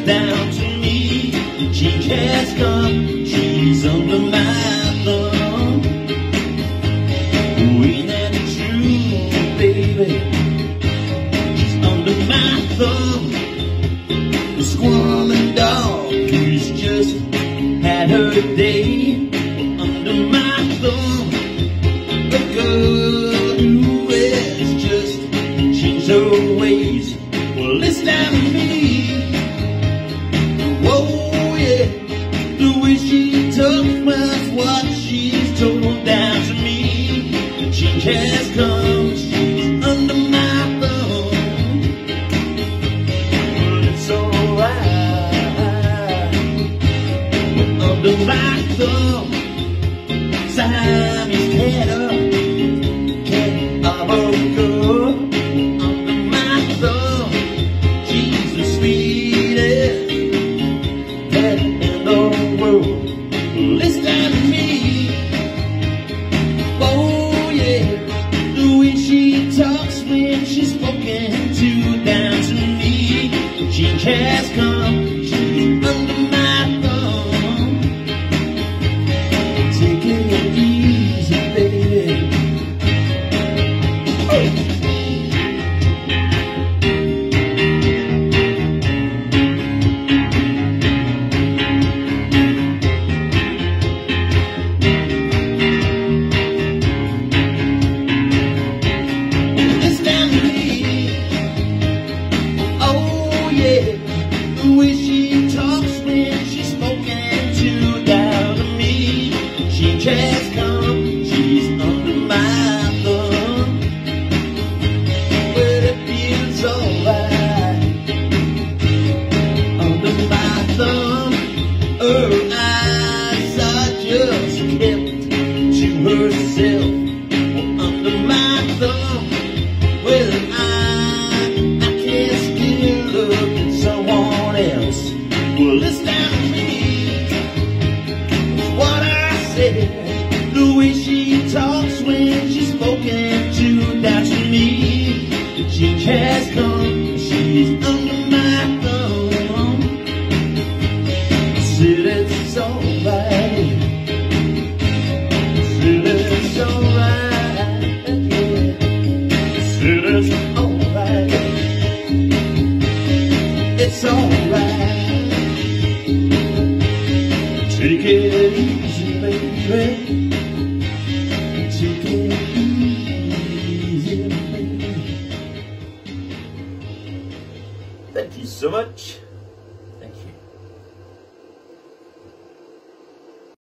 down to me. Change has come, she's under my thumb. Ain't that the truth, baby? She's under my thumb. The squirming dog who's just had her day under my thumb. The girl who has just changed her ways. Well, it's down to me. Whoa, yeah. The way she talks was what she's told down to me. Change has come, she's under my thumb. Well, it's alright. Under my thumb, Siamese cat up, cat of a girl. Under my thumb, she's the sweetest cat in the world. Listen to me. Oh yeah, the way she talks when she's spoken to down to me. Change has come, she's under my thumb. Take it easy, baby. It's down to me. Oh yeah, the way she talks when she's spoken to down to me. Change has come, she's under my thumb. Well, it feels alright under my thumb. Her eyes are just kept to herself. Well, under my thumb, well, I can't still look at someone else. Well, it's down to me. What I said, the way she talks when she's spoken to down to me. Change has come, she's under my thumb. Said it's alright. Said it's alright. Yeah. Said it's alright. It's alright. Take it easy, baby. Take it easy, baby. Thank you so much.